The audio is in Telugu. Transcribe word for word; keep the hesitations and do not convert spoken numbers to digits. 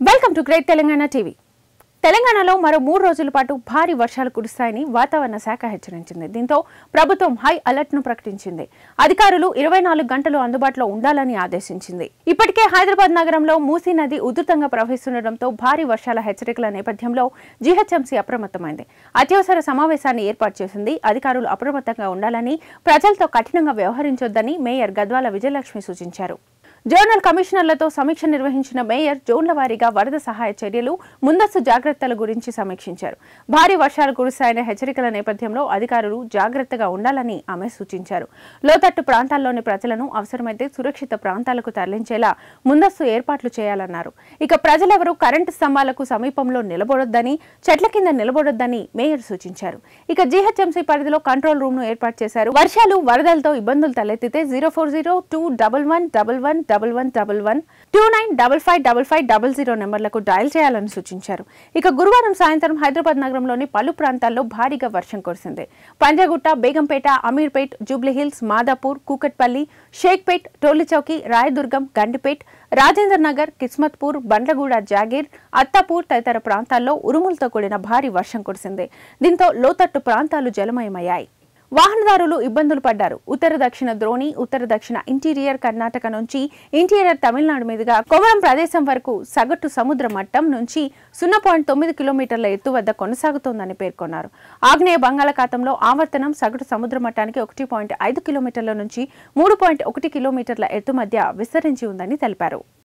Welcome to Great Telangana TV. తెలంగాణలో మరో మూడు రోజుల పాటు భారీ వర్షాలు కురుస్తాయని వాతావరణ శాఖ హెచ్చరించింది. దీంతో ప్రభుత్వం హై అలర్ట్ ను ప్రకటించింది. అధికారులు ఇరవై నాలుగు గంటలు అందుబాటులో ఉండాలని ఆదేశించింది. ఇప్పటికే హైదరాబాద్ నగరంలో మూసీ నది ఉధృతంగా ప్రవహిస్తుండటంతో భారీ వర్షాల హెచ్చరికల నేపథ్యంలో జీహెచ్ఎంసీ అప్రమత్తమైంది. అత్యవసర సమావేశాన్ని ఏర్పాటు చేసింది. అధికారులు అప్రమత్తంగా ఉండాలని, ప్రజలతో కఠినంగా వ్యవహరించొద్దని మేయర్ గద్వాల విజయలక్ష్మి సూచించారు. జోనల్ కమిషనర్లతో సమీక్ష నిర్వహించిన మేయర్ జోన్ల వారీగా వరద సహాయ చర్యలు, ముందస్తు జాగ్రత్తల గురించి సమీక్షించారు. భారీ వర్షాలు కురుస్తాయనే హెచ్చరికల నేపథ్యంలో అధికారులు జాగ్రత్తగా ఉండాలని ఆమె సూచించారు. లోతట్టు ప్రాంతాల్లోని ప్రజలను అవసరమైతే సురక్షిత ప్రాంతాలకు తరలించేలా ముందస్తు ఏర్పాట్లు చేయాలన్నారు. ఇక ప్రజలెవరూ కరెంటు స్తంభాలకు సమీపంలో నిలబడొద్దని, చెట్ల కింద నిలబడొద్దని మేయర్ సూచించారు. ఇక జీహెచ్ఎంసీ పరిధిలో కంట్రోల్ రూమ్ ను ఏర్పాటు చేశారు. వర్షాలు, వరదలతో ఇబ్బందులు తలెత్తితే zero four zero two double one double one double one double one two nine double five double five double zero నెంబర్లకు డయల్ చేయాలని సూచించారు. ఇక గురువారం సాయంత్రం హైదరాబాద్ నగరంలోని పలు ప్రాంతాల్లో భారీగా వర్షం కురిసింది. పంజాగుట్ట, బేగంపేట, అమీర్పేట్, జూబ్లీహిల్స్, మాదాపూర్, కూకట్పల్లి, షేక్పేట్, టోలిచౌకి, రాయదుర్గం, గండిపేట్, రాజేందర్ నగర్, కిస్మత్పూర్, బండ్లగూడ, జాగీర్, అత్తాపూర్ తదితర ప్రాంతాల్లో ఉరుములతో కూడిన భారీ వర్షం కురిసింది. దీంతో లోతట్టు ప్రాంతాలు జలమయమయ్యాయి. వాహనదారులు ఇబ్బందులు పడ్డారు. ఉత్తర దక్షిణ ద్రోణి, ఉత్తర దక్షిణ ఇంటీరియర్ కర్ణాటక నుంచి ఇంటీరియర్ తమిళనాడు మీదుగా కొమరం ప్రదేశం వరకు సగటు సముద్ర మట్టం నుంచి సున్నా పాయింట్ తొమ్మిది కిలోమీటర్ల ఎత్తు వద్ద కొనసాగుతోందని పేర్కొన్నారు. ఆగ్నేయ బంగాళాఖాతంలో ఆవర్తనం సగటు సముద్ర మట్టానికి ఒకటి పాయింట్ ఐదు కిలోమీటర్ల నుంచి మూడు పాయింట్ ఒకటి కిలోమీటర్ల ఎత్తు మధ్య విస్తరించి ఉందని తెలిపారు.